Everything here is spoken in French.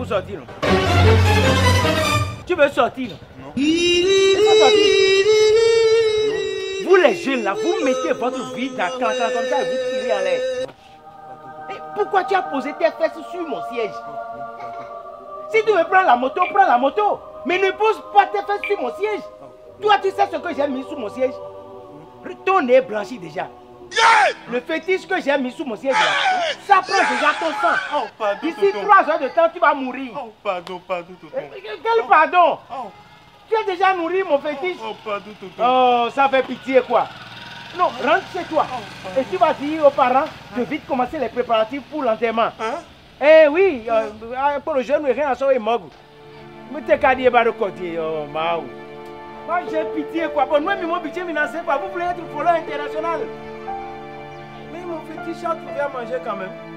pour sortir, non? Tu veux sortir, non? Non. Tu veux sortir? Vous les jeunes là, vous mettez votre vie dans comme ça et vous tirez en l'air. Et pourquoi tu as posé tes fesses sur mon siège? Si tu veux prendre la moto, prends la moto. Mais ne pose pas tes fesses sur mon siège. Toi, tu sais ce que j'ai mis sous mon siège? Ton nez est blanchi déjà. Le fétiche que j'ai mis sous mon siège là, ça prend déjà ton sang. Oh, pardon, d'ici 3 heures de temps, tu vas mourir. Oh, pardon, tonton. Quel pardon? Oh. Tu as déjà nourri mon fétiche. Oh, pardon, tonton. Oh, ça fait pitié quoi. Non, rentre chez toi. Et tu vas dire aux parents de vite commencer les préparatifs pour l'enterrement. Hein? Eh oui, pour le jeune, rien à sauver mort. Mais t'es qu'à dire, bah, côté, oh, maou. Moi, j'ai pitié quoi. Bon, moi, mon pitié, mais pas. Vous voulez être voleur international. Mais mon fétiche a trouvé à manger quand même.